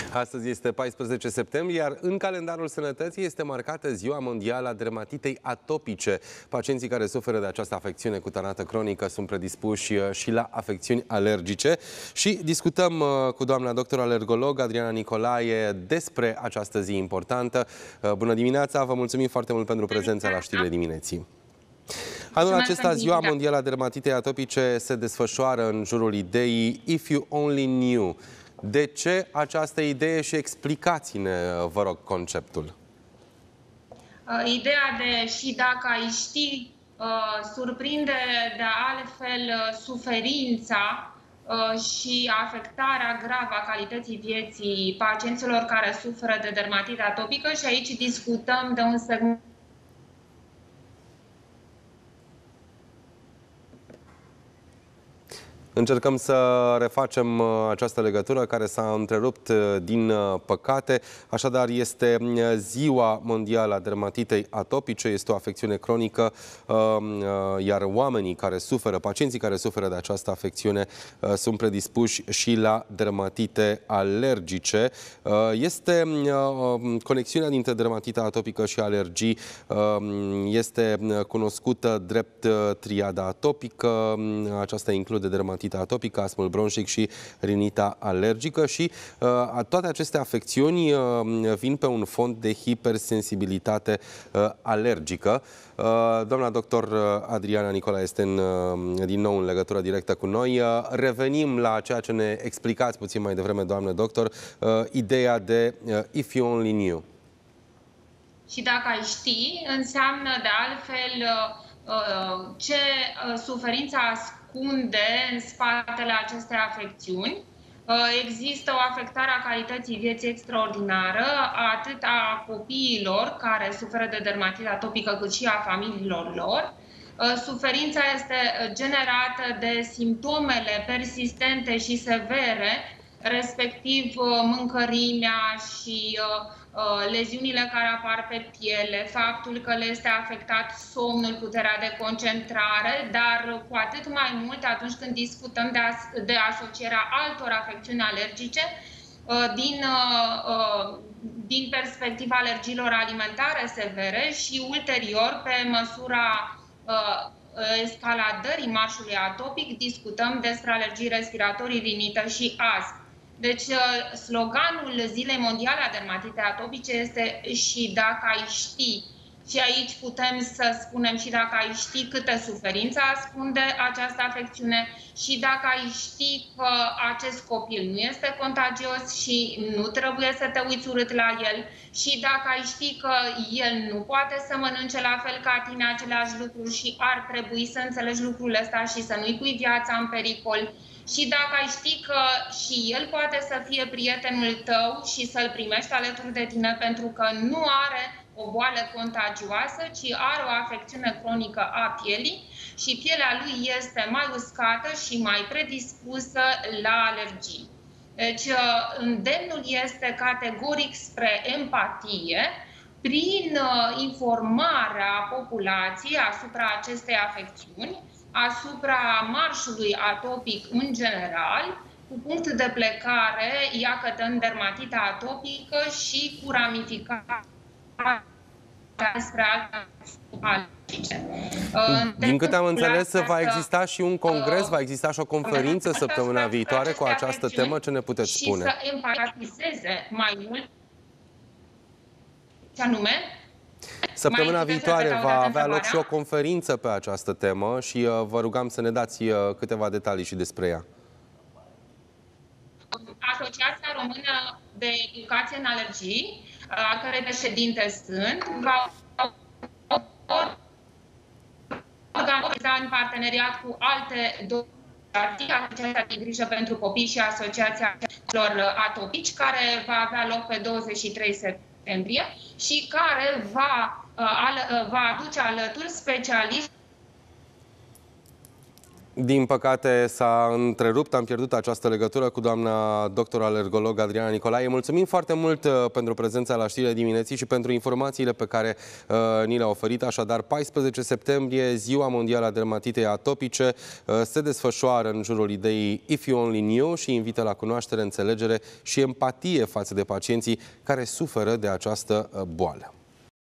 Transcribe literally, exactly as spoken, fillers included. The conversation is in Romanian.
Astăzi este paisprezece septembrie, iar în calendarul sănătății este marcată Ziua Mondială a Dermatitei Atopice. Pacienții care suferă de această afecțiune cutanată cronică sunt predispuși și la afecțiuni alergice. Și discutăm cu doamna doctor alergolog Adriana Nicolae despre această zi importantă. Bună dimineața, vă mulțumim foarte mult pentru prezența la știrile dimineții. Anul acesta, Ziua Mondială a Dermatitei Atopice se desfășoară în jurul ideii If You Only Knew. De ce această idee și explicați-ne, vă rog, conceptul. Ideea de și dacă ai ști surprinde de altfel suferința și afectarea gravă a calității vieții pacienților care suferă de dermatită atopică și aici discutăm de un segment. Încercăm să refacem această legătură care s-a întrerupt din păcate. Așadar, este Ziua Mondială a Dermatitei Atopice, este o afecțiune cronică, iar oamenii care suferă, pacienții care suferă de această afecțiune sunt predispuși și la dermatite alergice. Este conexiunea dintre dermatita atopică și alergii este cunoscută drept triada atopică. Aceasta include dermatita atopică, astmul bronșic și rinita alergică și uh, toate aceste afecțiuni uh, vin pe un fond de hipersensibilitate uh, alergică. Uh, doamna doctor Adriana Nicolae este în, uh, din nou în legătură directă cu noi. Uh, revenim la ceea ce ne explicați puțin mai devreme, doamnă doctor, uh, ideea de uh, If You Only Knew. Și dacă ai ști, înseamnă de altfel uh, ce uh, suferința ascunde în spatele acestei afecțiuni. Există o afectare a calității vieții extraordinară, atât a copiilor care suferă de dermatită atopică, cât și a familiilor lor. Suferința este generată de simptomele persistente și severe, respectiv mâncărimea și leziunile care apar pe piele, faptul că le este afectat somnul, puterea de concentrare, dar cu atât mai mult atunci când discutăm de, as de asocierea altor afecțiuni alergice, din, din perspectiva alergiilor alimentare severe și ulterior, pe măsura escaladării marșului atopic, discutăm despre alergii respiratorii, rinită și astm. Deci, sloganul Zilei Mondiale a Dermatitei Atopice este și dacă ai ști. Și aici putem să spunem și dacă ai ști câtă suferință ascunde această afecțiune și dacă ai ști că acest copil nu este contagios și nu trebuie să te uiți urât la el și dacă ai ști că el nu poate să mănânce la fel ca tine aceleași lucruri și ar trebui să înțelegi lucrul ăsta și să nu-i pui viața în pericol. Și dacă ai ști că și el poate să fie prietenul tău și să-l primești alături de tine pentru că nu are o boală contagioasă, ci are o afecțiune cronică a pielii și pielea lui este mai uscată și mai predispusă la alergii. Deci, îndemnul este categoric spre empatie prin informarea populației asupra acestei afecțiuni, asupra marșului atopic în general, cu punct de plecare, iată, în dermatita atopică și cu ramificarea despre alte alergice. Din câte am înțeles, va exista și un congres, va exista și o conferință săptămâna viitoare cu această temă. Ce ne puteți spune? Și să empatizeze mai mult, ce anume? Săptămâna viitoare va avea loc și o conferință pe această temă și uh, vă rugam să ne dați uh, câteva detalii și despre ea. Asociația Română de Educație în Alergii, a cărei președinte sunt, va organiza în parteneriat cu alte două asociații, Asociația de Grijă pentru Copii și Asociația celor Atopici, care va avea loc pe douăzeci și trei septembrie și care va, va aduce alături specialiști Din păcate s-a întrerupt, am pierdut această legătură cu doamna doctor alergolog Adriana Nicolae. Mulțumim foarte mult uh, pentru prezența la știrile dimineții și pentru informațiile pe care uh, ni le-a oferit. Așadar, paisprezece septembrie, Ziua Mondială a Dermatitei Atopice, uh, se desfășoară în jurul ideii If You Only Knew și invită la cunoaștere, înțelegere și empatie față de pacienții care suferă de această uh, boală.